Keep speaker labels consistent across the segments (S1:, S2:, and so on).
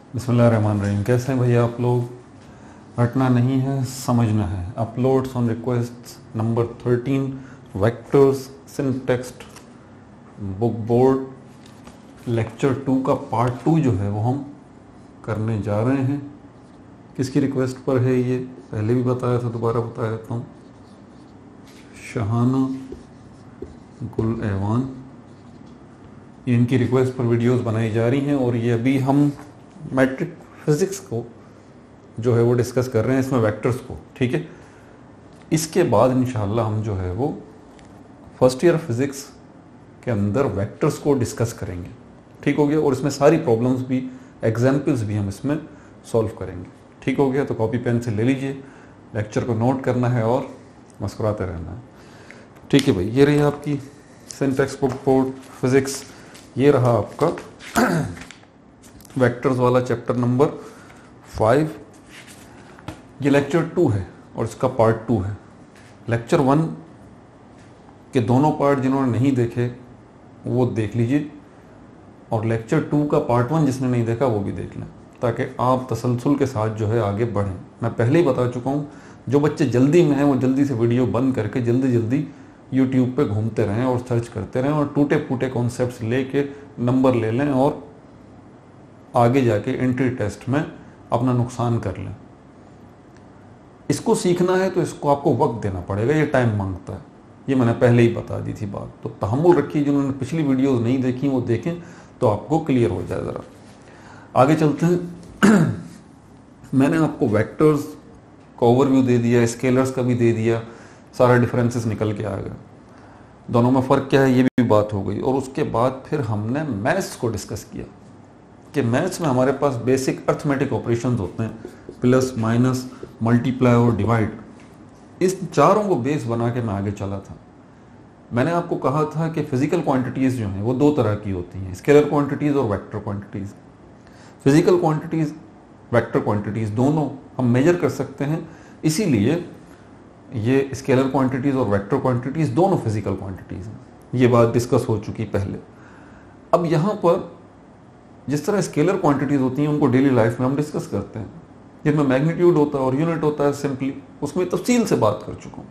S1: बिस्मिल्लाहिर्रहमानिर्रहीम। कैसे हैं भैया आप लोग? हटना नहीं है, समझना है। Uploads on request number 13, vectors syntax book board lecture 2 का पार्ट 2 जो है वो हम करने जा रहे हैं। किसकी रिक्वेस्ट पर है ये? पहले भी बताया था, दोबारा बता देता हूँ। शहाना गुल ऐवान, ये इनकी रिक्वेस्ट पर वीडियोस बनाई जा रही हैं और ये अभी हम मैट्रिक फिज़िक्स को जो है वो डिस्कस कर रहे हैं, इसमें वेक्टर्स को। ठीक है, इसके बाद इंशाल्लाह हम जो है वो फर्स्ट ईयर फिज़िक्स के अंदर वेक्टर्स को डिस्कस करेंगे। ठीक हो गया? और इसमें सारी प्रॉब्लम्स भी, एग्जाम्पल्स भी हम इसमें सॉल्व करेंगे। ठीक हो गया? तो कॉपी पेन से ले लीजिए, लेक्चर को नोट करना है और मुस्कुराते रहना है। ठीक है भाई, ये रही आपकी सिंटेक्स बुक बोर्ड फिज़िक्स। ये रहा आपका वेक्टर्स वाला चैप्टर नंबर 5। ये लेक्चर 2 है और इसका पार्ट 2 है। लेक्चर 1 के दोनों पार्ट जिन्होंने नहीं देखे वो देख लीजिए, और लेक्चर 2 का पार्ट 1 जिसने नहीं देखा वो भी देख लें, ताकि आप तसलसल के साथ जो है आगे बढ़ें। मैं पहले ही बता चुका हूँ, जो बच्चे जल्दी में हैं वो जल्दी से वीडियो बंद करके जल्दी यूट्यूब पे घूमते रहें और सर्च करते रहें और टूटे फूटे कॉन्सेप्ट्स लेके नंबर ले लें और आगे जाके एंट्री टेस्ट में अपना नुकसान कर लें। इसको सीखना है तो इसको आपको वक्त देना पड़ेगा, ये टाइम मांगता है। ये मैंने पहले ही बता दी थी बात, तो तहम्मुल रखिए। जिन्होंने पिछली वीडियोस नहीं देखी वो देखें तो आपको क्लियर हो जाए। ज़रा आगे चलते हैं। मैंने आपको वेक्टर्स का ओवरव्यू दे दिया, स्केलर्स का भी दे दिया, सारा डिफरेंसेस निकल के आ गया। दोनों में फ़र्क क्या है ये भी बात हो गई। और उसके बाद फिर हमने मैथ्स को डिस्कस किया कि मैथ्स में हमारे पास बेसिक अर्थमेटिक ऑपरेशंस होते हैं, प्लस माइनस मल्टीप्लाई और डिवाइड। इस चारों को बेस बना के मैं आगे चला था। मैंने आपको कहा था कि फिजिकल क्वांटिटीज़ जो हैं वो दो तरह की होती हैं, स्केलर क्वांटिटीज़ और vector quantities. Physical quantities, vector quantities दोनों हम मेजर कर सकते हैं, इसीलिए ये स्केलर क्वांटिटीज़ और वेक्टर क्वांटिटीज़ दोनों फिजिकल क्वांटिटीज़ हैं। ये बात डिस्कस हो चुकी पहले। अब यहाँ पर जिस तरह स्केलर क्वांटिटीज़ होती हैं उनको डेली लाइफ में हम डिस्कस करते हैं, जिनमें मैग्नीट्यूड होता है और यूनिट होता है, सिंपली उसमें तफसील से बात कर चुका हूँ।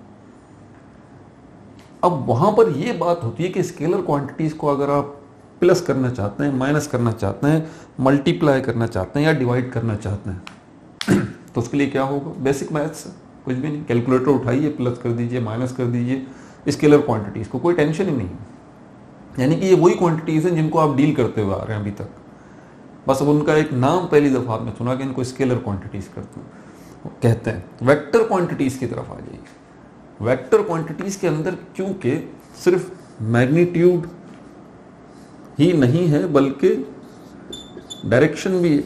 S1: अब वहाँ पर ये बात होती है कि स्केलर क्वांटिटीज़ को अगर आप प्लस करना चाहते हैं, माइनस करना चाहते हैं, मल्टीप्लाई करना चाहते हैं या डिवाइड करना चाहते हैं तो उसके लिए क्या होगा? बेसिक मैथ्स, कुछ भी नहीं, कैलकुलेटर उठाइए, प्लस कर दीजिए, माइनस कर दीजिए स्केलर क्वांटिटीज़ को, कोई टेंशन ही नहीं है। यानी कि ये वही क्वांटिटीज़ हैं जिनको आप डील करते हुए आ रहे हैं अभी तक, बस अब उनका एक नाम पहली दफ़ा आपने सुना कि इनको स्केलर क्वांटिटीज़ कहते हैं। वेक्टर क्वांटिटीज़ की तरफ आ जाइए। वेक्टर क्वांटिटीज़ के अंदर क्योंकि सिर्फ मैग्नीट्यूड ही नहीं है बल्कि डायरेक्शन भी है,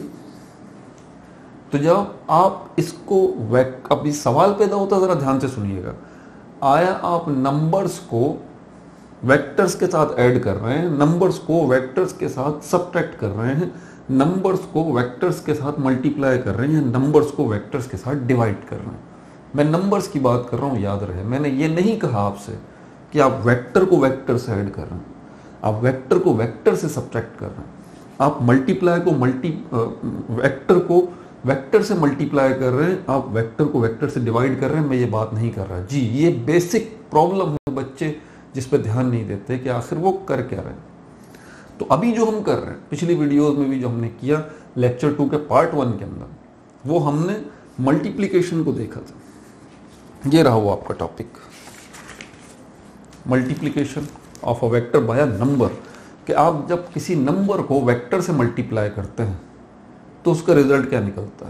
S1: तो जब आप इसको अब इस सवाल पैदा होता है, ज़रा ध्यान से सुनिएगा। आया आप नंबर्स को वेक्टर्स के साथ ऐड कर रहे हैं, नंबर्स को वेक्टर्स के साथ सब्ट्रैक्ट कर रहे हैं, नंबर्स को वेक्टर्स के साथ मल्टीप्लाई कर रहे हैं, नंबर्स को वेक्टर्स के साथ डिवाइड कर रहे हैं। मैं नंबर्स की बात कर रहा हूँ, याद रहे। मैंने ये नहीं कहा आपसे कि आप वेक्टर को वेक्टर से ऐड कर रहे हैं, आप वेक्टर को वेक्टर से सब्ट्रैक्ट कर रहे हैं, आप मल्टीप्लाई को वेक्टर को वेक्टर से मल्टीप्लाई कर रहे हैं, आप वेक्टर को वेक्टर से डिवाइड कर रहे हैं। मैं ये बात नहीं कर रहा जी। ये बेसिक प्रॉब्लम है बच्चे जिस पर ध्यान नहीं देते कि आखिर वो कर क्या रहे हैं। तो अभी जो हम कर रहे हैं, पिछली वीडियोस में भी जो हमने किया लेक्चर 2 के पार्ट 1 के अंदर, वो हमने मल्टीप्लिकेशन को देखा था। ये रहा वो आपका topic, multiplication of a vector by a number, कि आप जब किसी नंबर को वेक्टर से मल्टीप्लाई करते हैं तो उसका रिजल्ट क्या निकलता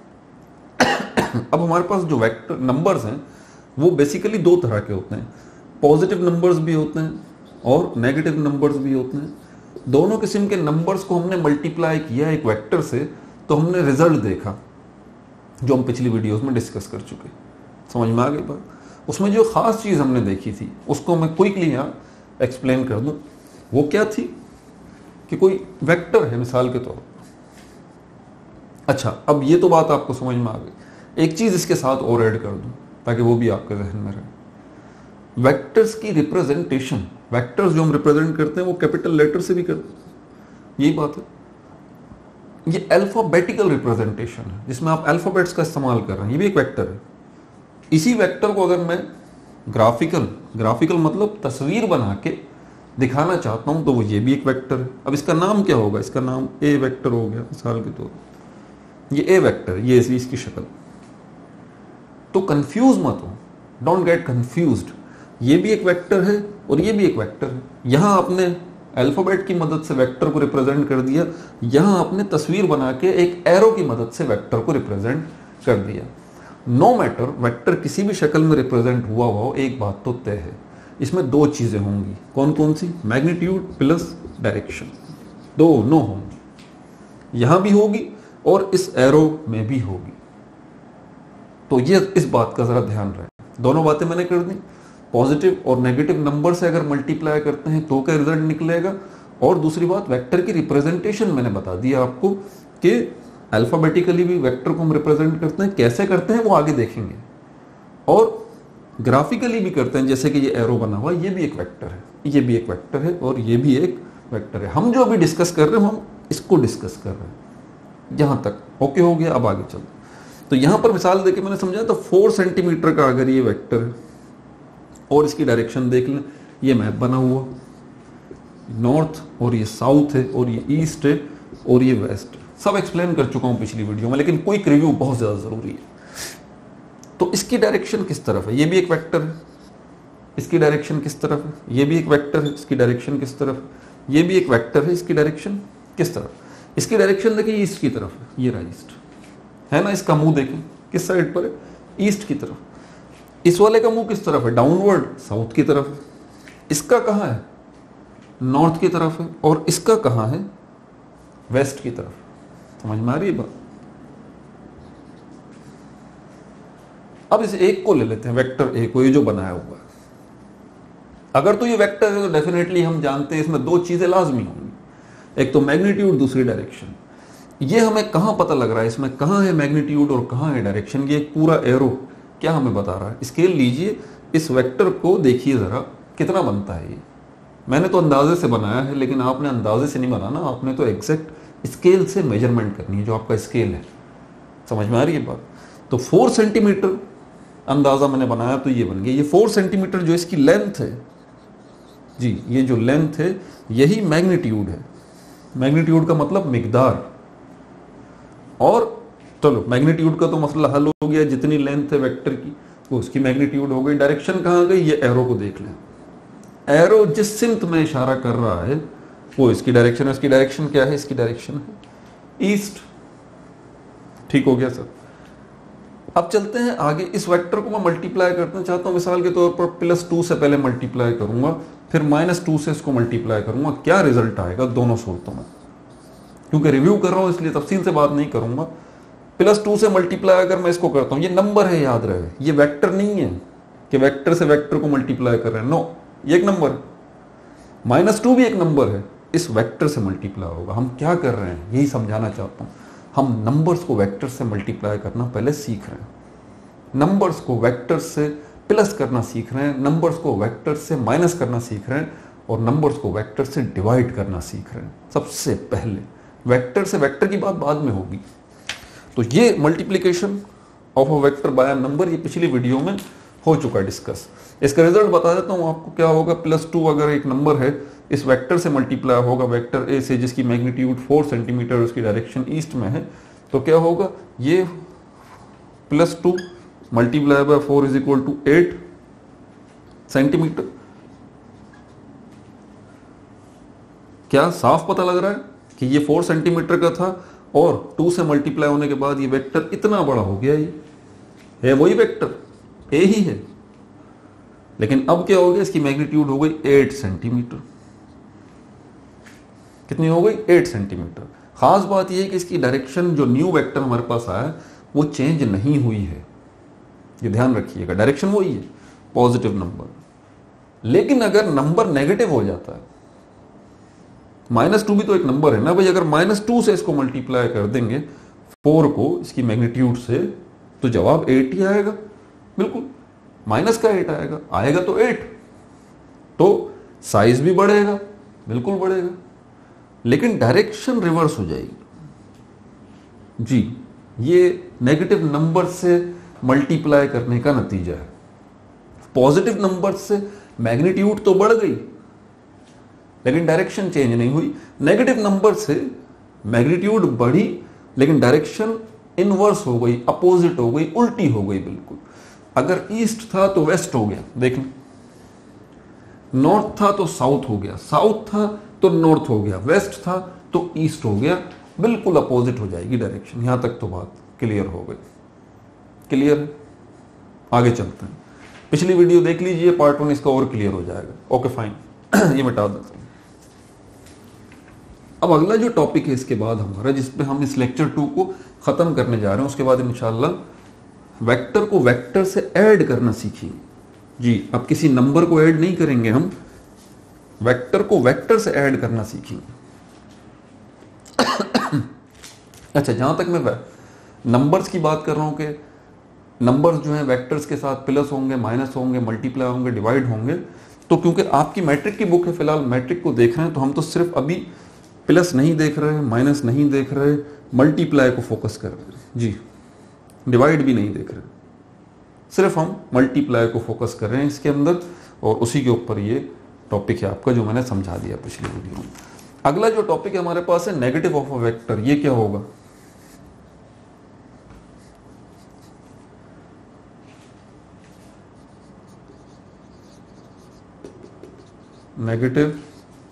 S1: है। अब हमारे पास जो वेक्टर नंबर्स हैं वो बेसिकली दो तरह के होते हैं, पॉजिटिव नंबर्स भी होते हैं और नेगेटिव नंबर्स भी होते हैं। दोनों किस्म के नंबर्स को हमने मल्टीप्लाई किया एक वेक्टर से, तो हमने रिजल्ट देखा, जो हम पिछली वीडियोस में डिस्कस कर चुके। समझ में आ गई बात? उसमें जो ख़ास चीज़ हमने देखी थी उसको मैं क्विकली यहाँ एक्सप्लेन कर दूँ। वो क्या थी कि कोई वेक्टर है मिसाल के तौर पर। अच्छा, अब ये तो बात आपको समझ में आ गई। एक चीज़ इसके साथ और ऐड कर दूँ ताकि वो भी आपके जहन में रहे। वेक्टर्स की रिप्रेजेंटेशन, वेक्टर्स जो हम रिप्रेजेंट करते हैं वो कैपिटल लेटर से भी करते हैं, यही बात है। ये अल्फाबेटिकल रिप्रेजेंटेशन है जिसमें आप अल्फाबेट्स का इस्तेमाल कर रहे हैं, ये भी एक वेक्टर है। इसी वेक्टर को अगर मैं ग्राफिकल मतलब तस्वीर बना के दिखाना चाहता हूं तो वो ये भी एक वेक्टर है। अब इसका नाम क्या होगा, इसका नाम ए वेक्टर हो गया मिसाल के तौर पर, ये ए वेक्टर है, ये इसकी शक्ल। तो कंफ्यूज मत हो, डोंट गेट कंफ्यूज्ड, ये भी एक वेक्टर है और ये भी एक वेक्टर है। यहां आपने अल्फाबेट की मदद से वेक्टर को रिप्रेजेंट कर दिया, यहां आपने तस्वीर बना के एक एरो की मदद से वेक्टर को रिप्रेजेंट कर दिया। नो मैटर वेक्टर किसी भी शक्ल में रिप्रेजेंट हुआ हो, एक बात तो तय है, इसमें दो चीजें होंगी। कौन कौन सी? मैग्नीट्यूड प्लस डायरेक्शन, दोनों होंगी, यहां भी होगी और इस एरो में भी होगी। तो ये इस बात का जरा ध्यान रहे। दोनों बातें मैंने कर दी। पॉजिटिव और नेगेटिव नंबर से अगर मल्टीप्लाई करते हैं तो क्या रिजल्ट निकलेगा, और दूसरी बात वेक्टर की रिप्रेजेंटेशन मैंने बता दिया आपको कि अल्फाबेटिकली भी वेक्टर को हम रिप्रेजेंट करते हैं, कैसे करते हैं वो आगे देखेंगे, और ग्राफिकली भी करते हैं, जैसे कि ये एरो बना हुआ, ये भी एक वेक्टर है, ये भी एक वेक्टर है और ये भी एक वेक्टर है। हम जो अभी डिस्कस कर रहे हैं हम इसको डिस्कस कर रहे हैं, यहां तक ओके हो गया। अब आगे चलते। तो यहां पर मिसाल देके मैंने समझाया, तो 4 सेंटीमीटर का अगर ये वेक्टर है और इसकी डायरेक्शन देख लें, ये मैप बना हुआ, नॉर्थ और ये साउथ है और ये ईस्ट है और ये वेस्ट है। सब एक्सप्लेन कर चुका हूं पिछली वीडियो में, लेकिन क्विक रिव्यू बहुत ज्यादा जरूरी है। तो इसकी डायरेक्शन किस तरफ है, ये भी एक वेक्टर है, इसकी डायरेक्शन किस तरफ है, ये भी एक वेक्टर है, इसकी डायरेक्शन किस तरफ है, ये भी एक वेक्टर है, इसकी डायरेक्शन किस तरफ, इसकी डायरेक्शन देखिए ईस्ट की तरफ है, ये रहा ईस्ट है ना। इसका मुंह देखें किस साइड पर है, ईस्ट की तरफ। इस वाले का मुंह किस तरफ है, डाउनवर्ड, साउथ की तरफ है। इसका कहां है, नॉर्थ की तरफ है, और इसका कहां है, वेस्ट की तरफ। समझ में आ रही है बात? अब इस एक को ले लेते हैं, वेक्टर ए को, ये जो बनाया हुआ है। अगर तो ये वेक्टर है तो डेफिनेटली हम जानते हैं इसमें दो चीजें लाजमी होंगी, एक तो मैग्नीट्यूड, दूसरी डायरेक्शन। ये हमें कहां पता लग रहा है, इसमें कहां है मैग्नीट्यूड और कहां है डायरेक्शन, ये पूरा एरो क्या हमें बता रहा है। स्केल लीजिए, इस वेक्टर को देखिए जरा कितना बनता है। ये मैंने तो अंदाजे से बनाया है, लेकिन आपने अंदाजे से नहीं बनाना, आपने तो एग्जैक्ट स्केल से मेजरमेंट करनी है, जो आपका स्केल है। समझ में आ रही है बात? तो 4 सेंटीमीटर अंदाजा मैंने बनाया तो ये बन गया। ये 4 सेंटीमीटर जो इसकी लेंथ है जी, ये जो लेंथ है यही मैग्नीट्यूड है। मैग्नीट्यूड का मतलब मिकदार। और चलो मैग्नीट्यूड का तो मसला हल हो गया, जितनी लेंथ है वेक्टर की वो उसकी मैग्नीट्यूड हो गई। डायरेक्शन कहाँ गई, ये एरो को देख लें। एरो जिस सिमत में इशारा कर रहा है वो इसकी डायरेक्शन है। इसकी डायरेक्शन क्या है, इसकी डायरेक्शन है ईस्ट। ठीक हो गया सर। अब चलते हैं आगे। इस वेक्टर को मैं मल्टीप्लाई करना चाहता हूं, मिसाल के तौर पर +2 से पहले मल्टीप्लाई करूंगा, फिर -2 से इसको मल्टीप्लाई करूंगा। क्या रिजल्ट आएगा दोनों सूरतों में, क्योंकि रिव्यू कर रहा हूं इसलिए तफसील से बात नहीं करूंगा। +2 से मल्टीप्लाई अगर मैं इसको करता हूं, ये नंबर है, याद रहे, ये वेक्टर नहीं है कि वेक्टर से वेक्टर को मल्टीप्लाई कर रहे हैं। नो, ये एक नंबर है। -2 भी एक नंबर है, इस वेक्टर से मल्टीप्लाई होगा। हम क्या कर रहे हैं यही समझाना चाहता हूं। हम नंबर्स को वेक्टर से मल्टीप्लाई करना पहले सीख रहे हैं, नंबर्स को वेक्टर से प्लस करना सीख रहे हैं, नंबर्स को वेक्टर से माइनस करना सीख रहे हैं, और नंबर्स को वेक्टर से डिवाइड करना सीख रहे हैं सबसे पहले। वेक्टर से वेक्टर की बात बाद में होगी। तो ये multiplication of a vector by a number, ये पिछली वीडियो में हो चुका है डिस्कस। इसका रिजल्ट बता देता हूं आपको क्या होगा। +2 अगर एक नंबर है, इस वेक्टर से मल्टीप्लाई होगा, वेक्टर ए से, जिसकी मैग्नीट्यूड 4 सेंटीमीटर, उसकी डायरेक्शन ईस्ट में है, तो क्या होगा, ये +2 मल्टीप्लाई बाय 4 = 8 सेंटीमीटर। क्या साफ पता लग रहा है कि ये 4 सेंटीमीटर का था और 2 से मल्टीप्लाई होने के बाद ये वेक्टर इतना बड़ा हो गया। ये है वही वेक्टर, ए ही है, लेकिन अब क्या हो गया, इसकी मैग्नीट्यूड हो गई 8 सेंटीमीटर। कितनी हो गई, 8 सेंटीमीटर। खास बात यह है कि इसकी डायरेक्शन, जो न्यू वेक्टर हमारे पास आया, वो चेंज नहीं हुई है। ये ध्यान रखिएगा, डायरेक्शन वही है, पॉजिटिव नंबर। लेकिन अगर नंबर नेगेटिव हो जाता है, -2 भी तो एक नंबर है ना भाई, अगर -2 से इसको मल्टीप्लाई कर देंगे 4 को इसकी मैग्नीट्यूड से, तो जवाब 8 ही आएगा। बिल्कुल माइनस का 8 आएगा तो 8, तो साइज भी बढ़ेगा, बिल्कुल बढ़ेगा, लेकिन डायरेक्शन रिवर्स हो जाएगी। जी, ये नेगेटिव नंबर से मल्टीप्लाई करने का नतीजा है। पॉजिटिव नंबर से मैग्नीट्यूड तो बढ़ गई लेकिन डायरेक्शन चेंज नहीं हुई। नेगेटिव नंबर से मैग्नीट्यूड बढ़ी लेकिन डायरेक्शन इनवर्स हो गई, अपोजिट हो गई, उल्टी हो गई बिल्कुल। अगर ईस्ट था तो वेस्ट हो गया, देखें। नॉर्थ था तो साउथ हो गया, साउथ था तो नॉर्थ हो गया, वेस्ट था तो ईस्ट हो गया, बिल्कुल अपोजिट हो जाएगी डायरेक्शन। यहां तक तो बात क्लियर हो गई। क्लियर? आगे चलते हैं। पिछली वीडियो देख लीजिए, पार्ट 1 इसका और क्लियर हो जाएगा। ओके फाइन, ये मिटा देते हैं। अब अगला जो टॉपिक है इसके बाद हमारा, जिसपे हम इस लेक्चर 2 को खत्म करने जा रहे हैं, उसके बाद इंशाल्लाह वेक्टर को वेक्टर से ऐड करना सीखेंगे। जी, अब किसी नंबर को ऐड नहीं करेंगे, हम वेक्टर को वेक्टर से ऐड करना सीखेंगे। अच्छा, जहां तक मैं नंबर्स की बात कर रहा हूं कि नंबर्स जो है वेक्टर्स के साथ प्लस होंगे, माइनस होंगे, मल्टीप्लाई होंगे, डिवाइड होंगे, तो क्योंकि आपकी मैट्रिक की बुक है, फिलहाल मैट्रिक को देख रहे हैं, तो हम तो सिर्फ अभी प्लस नहीं देख रहे, माइनस नहीं देख रहे, मल्टीप्लाई को फोकस कर रहे हैं। जी, डिवाइड भी नहीं देख रहे, सिर्फ हम मल्टीप्लाई को फोकस कर रहे हैं इसके अंदर, और उसी के ऊपर ये टॉपिक है आपका जो मैंने समझा दिया पिछली वीडियो में। अगला जो टॉपिक है हमारे पास है नेगेटिव ऑफ अ वेक्टर। ये क्या होगा? Negative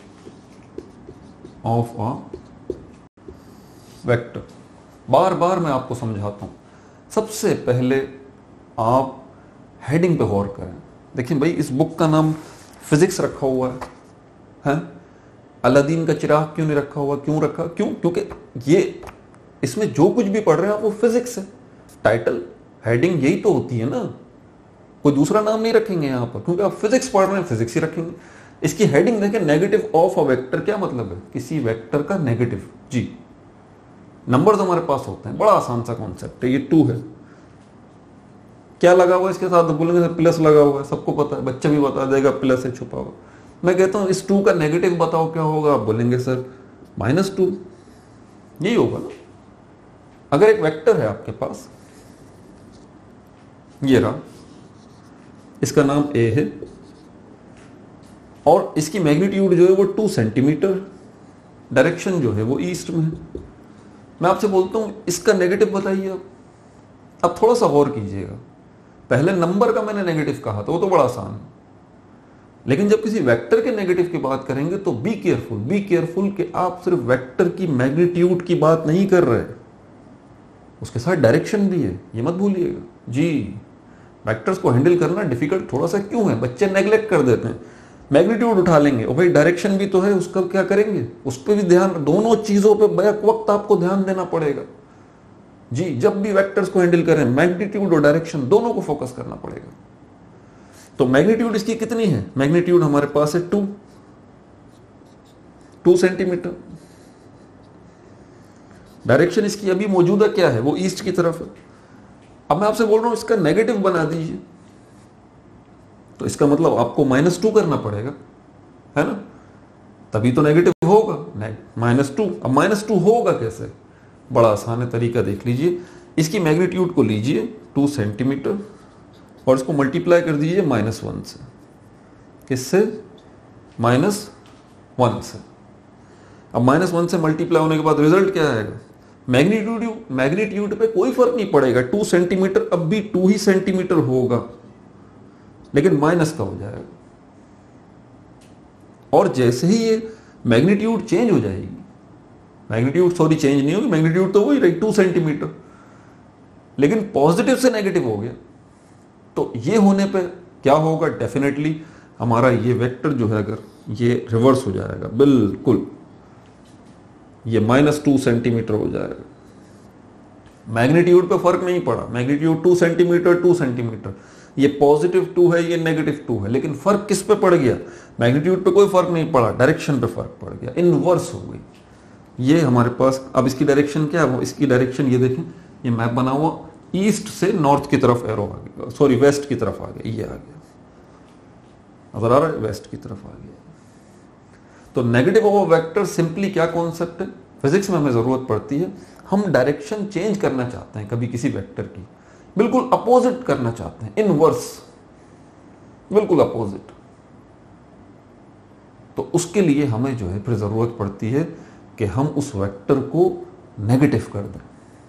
S1: of a vector. बार बार मैं आपको समझाता हूं। सबसे पहले आप हेडिंग पे गौर करें। देखिए भाई, इस बुक का नाम फिजिक्स रखा हुआ है? अलादीन का चिराग क्यों नहीं रखा हुआ? क्यों रखा? क्योंकि ये इसमें जो कुछ भी पढ़ रहे हैं आप वो फिजिक्स है। टाइटल, हेडिंग यही तो होती है ना, कोई दूसरा नाम नहीं रखेंगे यहां पर, क्योंकि आप फिजिक्स पढ़ रहे हैं, फिजिक्स ही रखेंगे। इसकी हेडिंग देखें, नेगेटिव ऑफ अ वेक्टर। क्या मतलब है? किसी वेक्टर का नेगेटिव। जी, नंबर्स हमारे पास होते हैं, बड़ा आसान सा कॉन्सेप्ट है। ये 2 है, क्या लगा हुआ है इसके साथ? बोलेंगे प्लस लगा हुआ है, सबको पता है, बच्चा भी बता देगा प्लस है छुपा हुआ। मैं कहता हूं इस 2 का नेगेटिव बताओ क्या होगा? आप बोलेंगे सर -2। यही होगा ना। अगर एक वेक्टर है आपके पास, ये रहा, इसका नाम ए है और इसकी मैग्नीट्यूड जो है वो 2 सेंटीमीटर, डायरेक्शन जो है वो ईस्ट में है। मैं आपसे बोलता हूं इसका नेगेटिव बताइए। अब थोड़ा सा गौर कीजिएगा। पहले नंबर का मैंने नेगेटिव कहा था, वो तो बड़ा आसान है, लेकिन जब किसी वेक्टर के नेगेटिव की बात करेंगे तो बी केयरफुल कि आप सिर्फ वेक्टर की मैग्नीट्यूड की बात नहीं कर रहे, उसके साथ डायरेक्शन भी है, ये मत भूलिएगा। जी, वेक्टर्स को हैंडल करना डिफिकल्ट थोड़ा सा क्यों है? बच्चे नेग्लेक्ट कर देते हैं। मैग्नीट्यूड उठा लेंगे और भाई डायरेक्शन भी तो है, उसका क्या करेंगे? उस पर भी ध्यान, दोनों चीजों पे बैक वक्त आपको ध्यान देना पड़ेगा। जी, जब भी वेक्टर्स को हैंडल करें, मैग्नीट्यूड और डायरेक्शन दोनों को फोकस करना पड़ेगा। तो मैग्नीट्यूड इसकी कितनी है? मैग्नीट्यूड हमारे पास है 2 सेंटीमीटर। डायरेक्शन इसकी अभी मौजूदा क्या है? वो ईस्ट की तरफ है। अब मैं आपसे बोल रहा हूं इसका नेगेटिव बना दीजिए, तो इसका मतलब आपको -2 करना पड़ेगा, है ना? तभी तो नेगेटिव होगा, -2। अब -2 होगा कैसे? बड़ा आसान है तरीका, देख लीजिए। इसकी मैग्नीट्यूड को लीजिए 2 सेंटीमीटर और इसको मल्टीप्लाई कर दीजिए -1 से। किससे? -1 से। अब -1 से मल्टीप्लाई होने के बाद रिजल्ट क्या आएगा? मैग्नीट्यूड पे कोई फर्क नहीं पड़ेगा। 2 सेंटीमीटर अब भी 2 ही सेंटीमीटर होगा, लेकिन माइनस का हो जाएगा। और जैसे ही ये मैग्नीट्यूड चेंज हो जाएगी, चेंज नहीं होगी, मैग्नीट्यूड तो वही रही 2 सेंटीमीटर, लेकिन पॉजिटिव से नेगेटिव हो गया, तो ये होने पे क्या होगा? डेफिनेटली हमारा ये वेक्टर जो है, अगर ये रिवर्स हो जाएगा, बिल्कुल ये -2 सेंटीमीटर हो जाएगा। मैग्नीट्यूड पे फर्क नहीं पड़ा, मैग्नीट्यूड 2 सेंटीमीटर, ये +2 है, ये -2 है, लेकिन फर्क किस पे पड़ गया? मैग्नीट्यूड पे कोई फर्क नहीं पड़ा, डायरेक्शन पे फर्क पड़ गया, इनवर्स हो गई। ये हमारे पास, अब इसकी डायरेक्शन क्या है? इसकी डायरेक्शन ये देखें, ये मैप बना हुआ, ईस्ट से नॉर्थ की तरफ एरो आ गया, सॉरी वेस्ट की तरफ आ गया, ये आ गया, नजर आ रहा है? वेस्ट की तरफ आ गया। तो negative of a vector simply क्या कॉन्सेप्ट है? फिजिक्स में हमें ज़रूरत पड़ती है। हम डायरेक्शन चेंज करना चाहते हैं कभी किसी वेक्टर की, बिल्कुल अपोजिट करना चाहते हैं, इनवर्स, बिल्कुल अपोजिट, तो उसके लिए हमें जो है फिर ज़रूरत पड़ती है कि हम उस वेक्टर को नेगेटिव कर दें,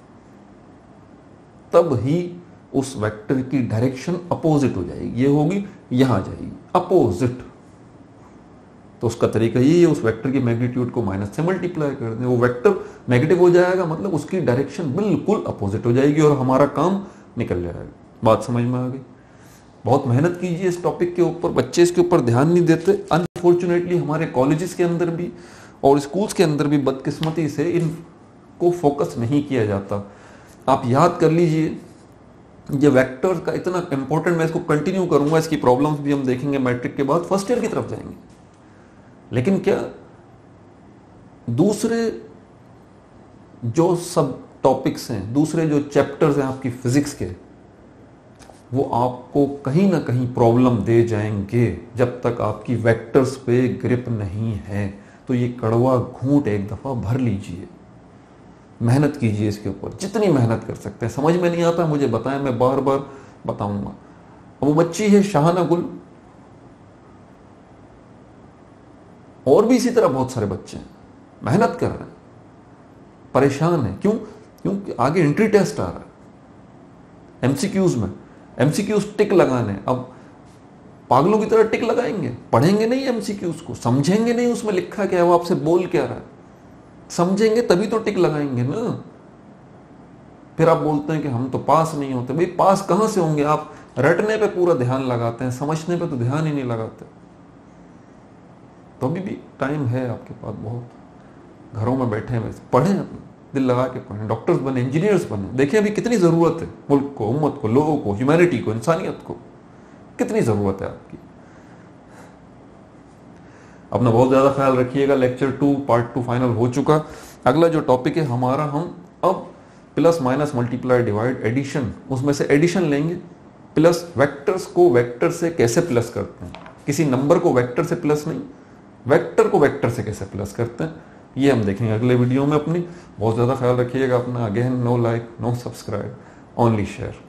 S1: तब ही उस वेक्टर की डायरेक्शन अपोजिट हो जाएगी, ये होगी यहां जाएगी अपोजिट। तो उसका तरीका यही है, उस वेक्टर की मैग्नीट्यूड को माइनस से मल्टीप्लाई कर दें, वो वेक्टर नेगेटिव हो जाएगा, मतलब उसकी डायरेक्शन बिल्कुल अपोजिट हो जाएगी और हमारा काम निकल जाएगा। बात समझ में आ गई? बहुत मेहनत कीजिए इस टॉपिक के ऊपर, बच्चे इसके ऊपर ध्यान नहीं देते। अनफॉर्चुनेटली हमारे कॉलेजेस के अंदर भी और स्कूल्स के अंदर भी बदकिस्मती से इनको फोकस नहीं किया जाता। आप याद कर लीजिए, ये वेक्टर का इतना इंपॉर्टेंट, मैं इसको कंटिन्यू करूंगा, इसकी प्रॉब्लम्स भी हम देखेंगे मैट्रिक के बाद, फर्स्ट ईयर की तरफ जाएंगे। लेकिन क्या दूसरे जो सब टॉपिक्स हैं, दूसरे जो चैप्टर्स हैं आपकी फिजिक्स के, वो आपको कहीं ना कहीं प्रॉब्लम दे जाएंगे जब तक आपकी वेक्टर्स पे ग्रिप नहीं है। तो ये कड़वा घूंट एक दफा भर लीजिए, मेहनत कीजिए इसके ऊपर, जितनी मेहनत कर सकते हैं। समझ में नहीं आता मुझे बताएं, मैं बार बार बताऊंगा। वो बच्ची है शाहाना गुल, और भी इसी तरह बहुत सारे बच्चे हैं, मेहनत कर रहे हैं, परेशान हैं। क्यों? क्योंकि आगे एंट्री टेस्ट आ रहा है, एमसीक्यूज में एमसीक्यूज टिक लगाने। अब पागलों की तरह टिक लगाएंगे, पढ़ेंगे नहीं एमसीक्यूज को, समझेंगे नहीं उसमें लिखा क्या है, वो आपसे बोल क्या रहा है, समझेंगे तभी तो टिक लगाएंगे ना। फिर आप बोलते हैं कि हम तो पास नहीं होते। भाई पास कहां से होंगे? आप रटने पे पूरा ध्यान लगाते हैं, समझने पे तो ध्यान ही नहीं लगाते। तो अभी भी टाइम है आपके पास बहुत, घरों में बैठे हैं, पढ़ें, अपने दिल लगा के पढ़ें, डॉक्टर्स बने, इंजीनियर्स बने। देखें अभी कितनी ज़रूरत है मुल्क को, उम्मत को, लोगों को, ह्यूमैनिटी को, इंसानियत को, कितनी ज़रूरत है आपकी। अपना बहुत ज़्यादा ख्याल रखिएगा। लेक्चर 2 पार्ट 2 फाइनल हो चुका। अगला जो टॉपिक है हमारा, हम अब plus minus multiply divide addition, उसमें से एडिशन लेंगे। प्लस वेक्टर्स को वेक्टर से कैसे प्लस करते हैं, किसी नंबर को वेक्टर से प्लस नहीं, वेक्टर को वेक्टर से कैसे प्लस करते हैं, ये हम देखेंगे अगले वीडियो में अपनी। बहुत ज़्यादा ख्याल रखिएगा अपना। Again no like, no subscribe, only share.